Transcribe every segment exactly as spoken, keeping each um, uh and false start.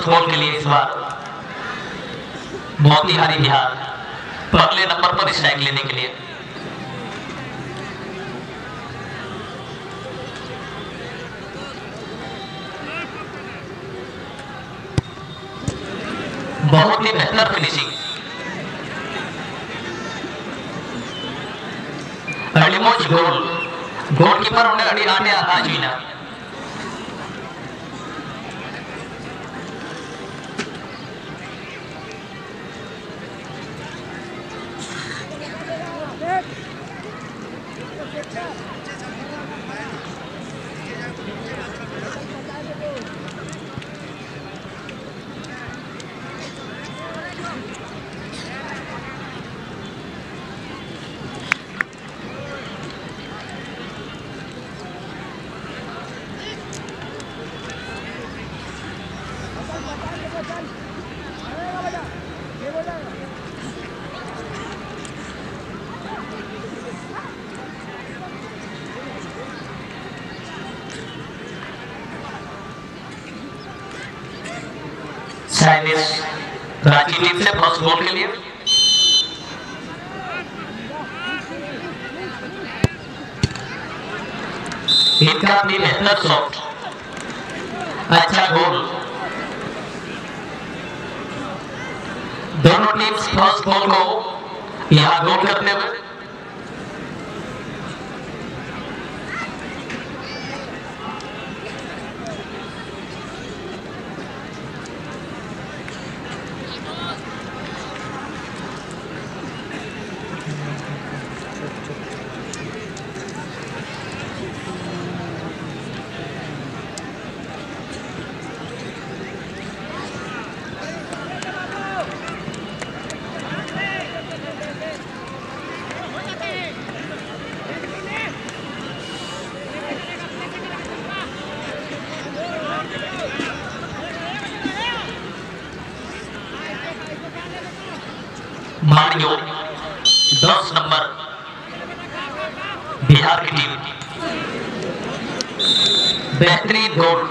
गोल के लिए इस बार मोतिहारी बिहार पहले नंबर पर स्ट्राइक लेने के लिए। बहुत ही बेहतर फिनिशिंग। अलिमोज गोल गोलकीपर उन्हें अड़ी आने आना जीना। चाइनीज रांची टीम से फर्स्ट गोल के लिए। इनका भी बेहतर शॉट, अच्छा गोल। दोनों टीम्स फर्स्ट गोल को यहां गोल करते हुए मारियो दस नंबर बिहार की टीम बेहतरीन गोल।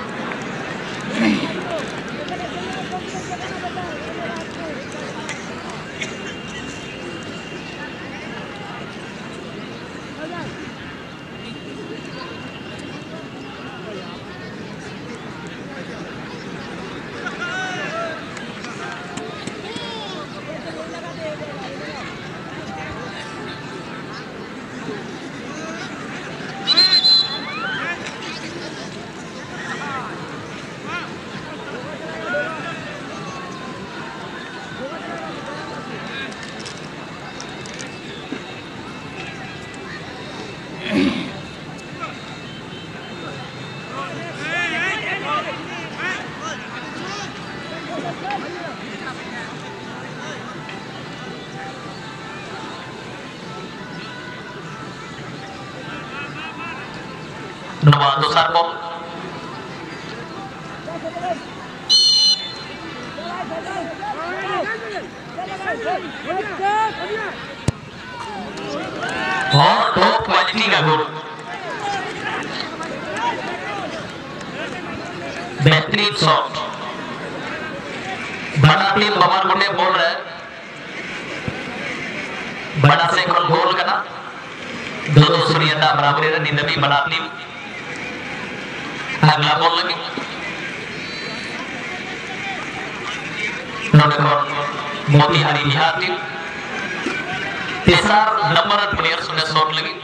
Novato Sarpo और टॉप क्वालिटी का गोल। बेहतरीन शॉट। बड़ा टीम बमन मुंडे बोल रहे बड़ा से गोल करना दो दो सूर्यता बराबरी निंदवी बड़ा टीम अगला बॉल लगी मोतिहारी बिहार टीम तीसरा नंबर प्लेयर सुने शॉट लगी।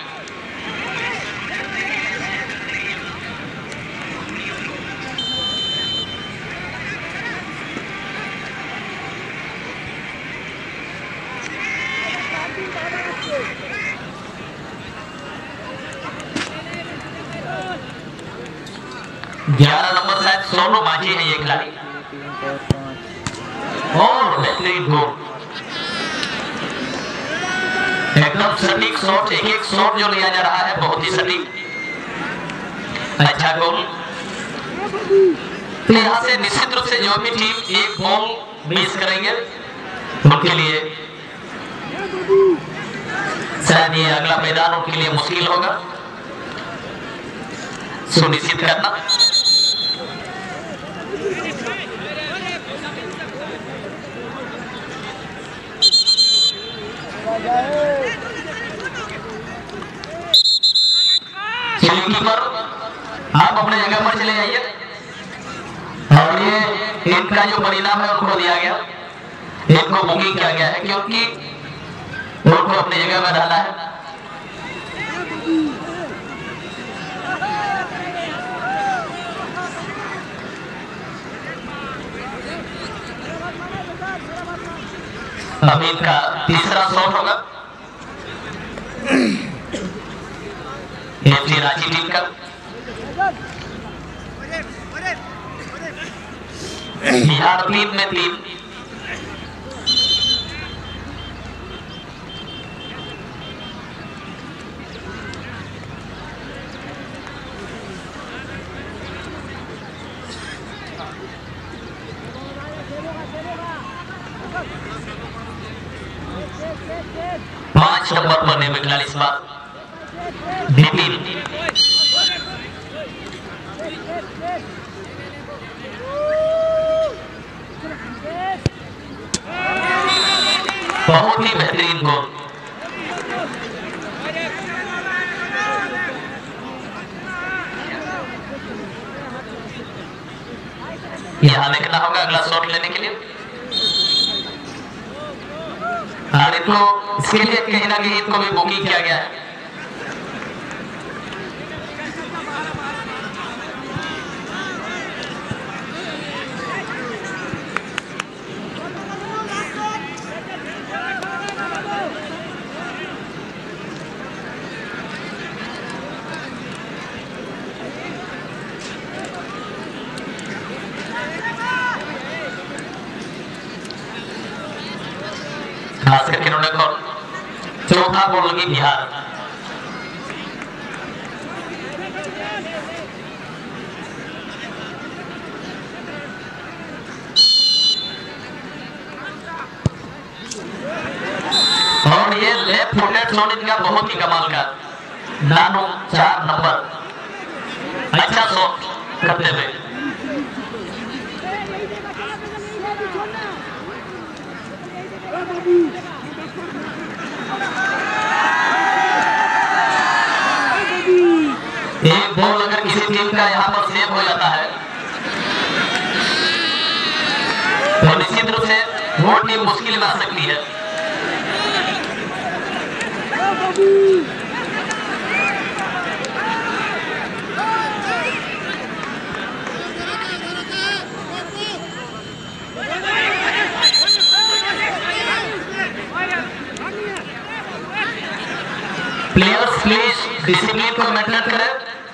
ग्यारह नंबर शायद सोनू माझी है ये खिलाड़ी और बेहतरीन गोल। एकदम सटीक शॉट, एक एक शॉट जो लिया जा रहा है बहुत ही सटीक, अच्छा गोल। तो यहाँ से निश्चित रूप से जो भी टीम एक बॉल मिस करेंगे उनके लिए शायद ये अगला मैदान उनके लिए मुश्किल होगा, सुनिश्चित करना। कीपर आप अपने जगह पर चले जाइए और ये इनका जो परिणाम है उनको दिया गया, इनको बुकिंग किया गया है क्योंकि उनको अपनी जगह में रहना है। अभी इनका तीसरा शॉट होगा एफसी रांची टीम का। बिहार तीन में तीन। पांच नंबर पर ने खिलाड़ी इस बार बिपिन। बहुत ही बेहतरीन गोल। यहां देखना होगा अगला शॉट लेने के लिए। और इनको इसके लिए कहीं ना कहीं इनको भी बुकिंग किया गया है। खास करके उन्होंने चौथा गोल लगी बिहार। और ये लेफ्ट फुटेड शॉट इनका बहुत ही कमाल का, नानो चार नंबर अच्छा शॉट करते हुए। एक बॉल अगर किसी टीम का यहाँ पर सेव हो जाता है तो निश्चित रूप से वो टीम मुश्किल में आ सकती है। प्लेयर्स प्लीज डिसिप्लिन को मेंटेन करें।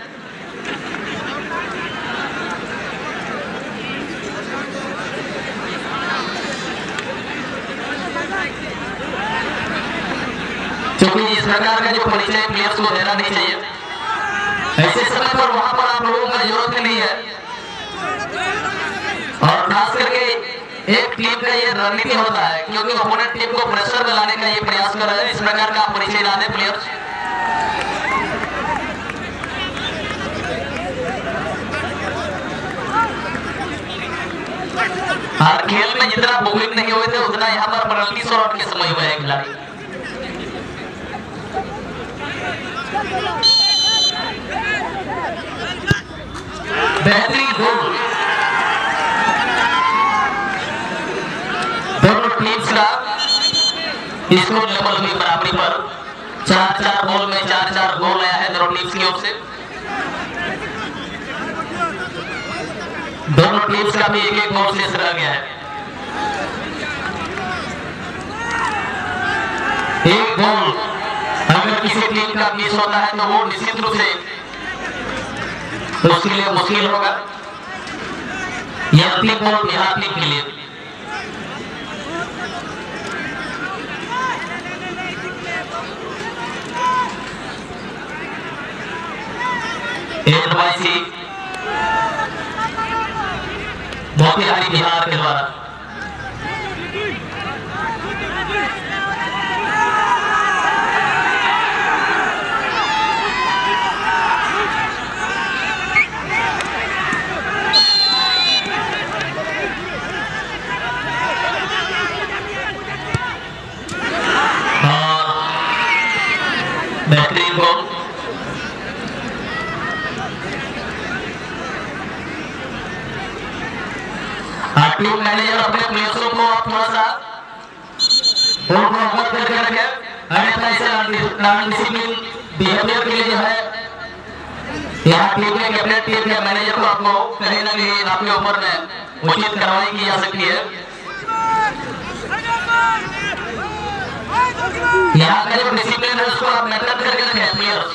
क्योंकि इस प्रकार का जो परिचय प्लेयर्स को देना नहीं चाहिए। ऐसे समय पर वहां पर आप लोगों का जरूरत नहीं है। और खास करके एक टीम का ये रणनीति होता है क्योंकि ओपोनेंट टीम को प्रेशर में लाने का ये प्रयास कर रहे हैं। इस प्रकार का परिचय ना दें प्लेयर्स। और खेल में जितना बुकिंग नहीं हुए थे उतना यहाँ पर पेनल्टी शॉट के समय हुए हैं खिलाड़ी। बेहतरीन गोल दोनों टीम्स का स्कोर लेवल भी बराबरी पर चार चार बॉल में चार चार गोल आया है दोनों टीम्स की ओर से। दोनों टीम्स का भी एक एक गोल शेष रह गया है। एक गोल अगर किसी टीम का मिस होता है तो वो निश्चित रूप से उसके लिए मुश्किल होगा। यह अंतिम गोल बिहार टीम के लिए। एडवाइसी मोतिहारी बिहार के द्वारा। बेहतरीन गोल। टीम मैनेजर अपने प्लेयर्सों को आप थोड़ा सा उनको अवगत करके रखें, अन्यथा ऐसे अनडिसिप्लिन बिहेवियर के लिए जो है यहाँ टीम के कैप्टन टीम के मैनेजर को आपको कहीं ना कहीं आपके ऊपर में उचित कार्रवाई की जा सकती है। यहाँ का जो डिसिप्लिन है उसको आप मेंटेन करके रखें प्लेयर्स।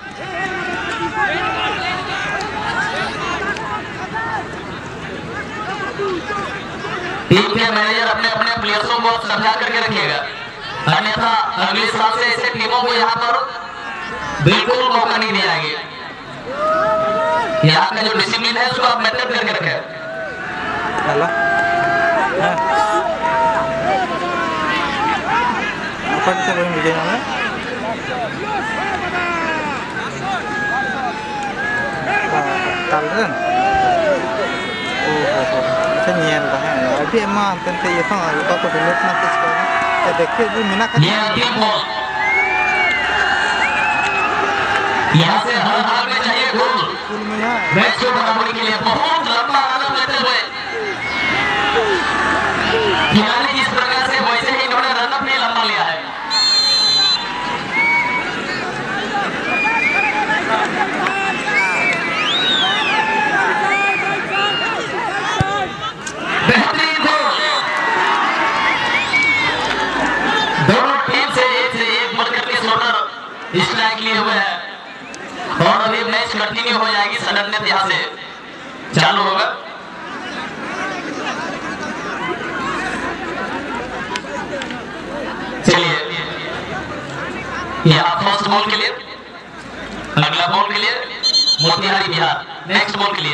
टीम के मैनेजर अपने अपने प्लेयर्सों को समझा करके रखिएगा, अन्यथा अगले साल से ऐसे टीमों को यहाँ पर बिल्कुल मौका नहीं दिया जाएगा। यहाँ का जो डिसिप्लिन है उसको आप मेंटेन करके रखें। Dia mah tentu ya kan lupa aku dulu nanti sekarang ya देखिए जो मीना का ये अंतिम बॉल, यहाँ से हर हाल में चाहिए गोल। मैच को बढ़ाने के लिए बहुत लंबा आनंद लेते हुए खिलाड़ी जिस प्रकार से वैसे ही इन्होंने रनअप भी लंबा लिया है। बेहतरीन गोल, दोनों टीम से एक से एक बढ़कर के शॉटर स्ट्राइक लिए हुए हैं और अभी मैच कंटिन्यू हो जाएगी। सडननेस यहाँ से चालू होगा। चलिए यहाँ फर्स्ट बॉल के लिए, अगला बॉल के लिए मोतिहारी बिहार, नेक्स्ट बॉल के लिए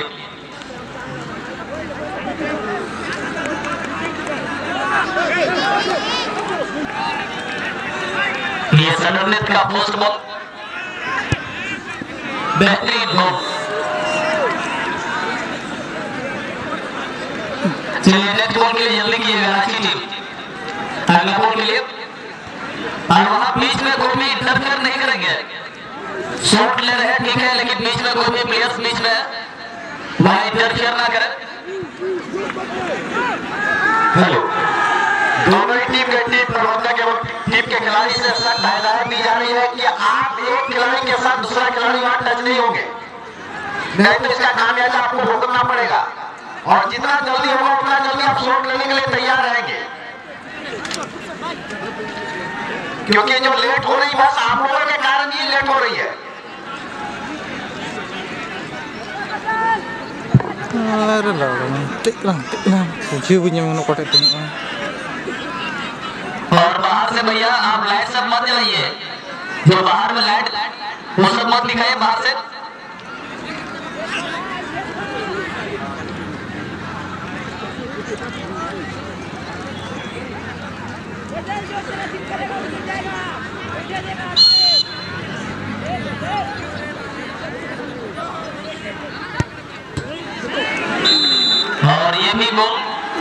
ये सडननेस का फर्स्ट बॉल, बेहतरीन गोल। चलिए नेक्स्ट बॉल के लिए जल्दी कीजिएगा रांची टीम, अगला बॉल के लिए। और वहां बीच में कोई भी इंटरफेयर नहीं करेंगे, शॉट ले रहे हैं ठीक है, लेकिन बीच में कोई भी प्लेयर्स बीच में वहां इंटरफेयर ना करे। हेलो, दोनों ही टीम के टीम प्रबंधक एवं टीम के खिलाड़ी से सख्त हिदायत दी जा रही है कि आप एक खिलाड़ी के साथ दूसरा खिलाड़ी वहां टच नहीं होंगे, नहीं तो इसका खामियाजा आपको भुगतना पड़ेगा। और जितना जल्दी होगा उतना जल्दी आप शॉट लेने के लिए तैयार रहेंगे, क्योंकि जो लेट हो रही बस आप लोगों के कारण ही लेट हो रही है। अरे लड़का टिक लंग टिक लंग कुछ भी नहीं मनो कोटे टिक। और बाहर से भैया आप लाइट सब मत जलाइए, जो बाहर में लाइट वो सब मत दिखाइए बाहर से। और ये भी गोल।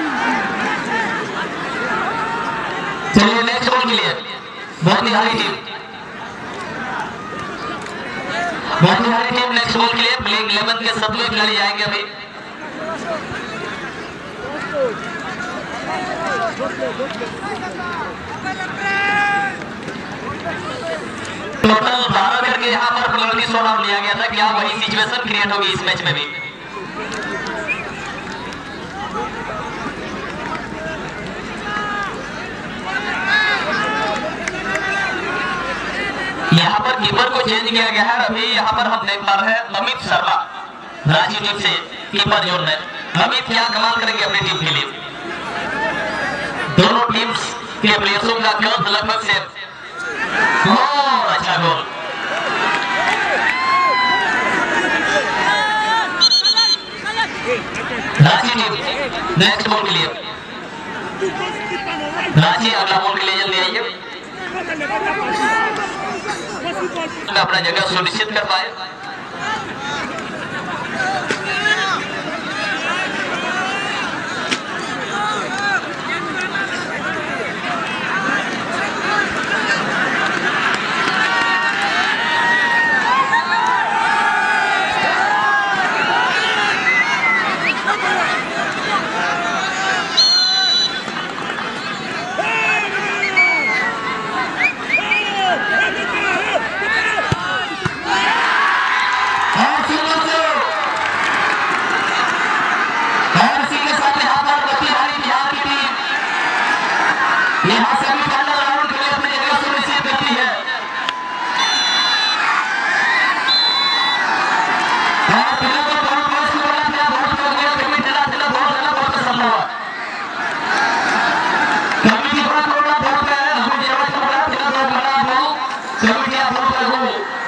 चलिए नेक्स्ट बॉल के लिए Motihari team, Motihari team next ball के लिए प्लेइंग इलेवन के सत्रह खिलाड़ी आएंगे अभी। टोटल बारह करके यहाँ पर पेनल्टी शॉट आउट लिया गया था, क्या वही सिचुएशन क्रिएट होगी इस मैच में भी। यहाँ पर कीपर को चेंज किया गया है। अभी यहाँ पर हम देख पा रहे हैं अमित शर्मा रांची टीम से कीपर जोन में। अमित क्या कमाल करेंगे अपनी टीम के लिए। दोनों टीम्स के प्लेयर्सों का कर्व लगभग से बहुत अच्छा goal. Ranchi team next ball के लिए, रांची अगला बॉल के लिए जल्दी आइए, अपना जगह सुनिश्चित कर पाए। मुठिया बुलबुल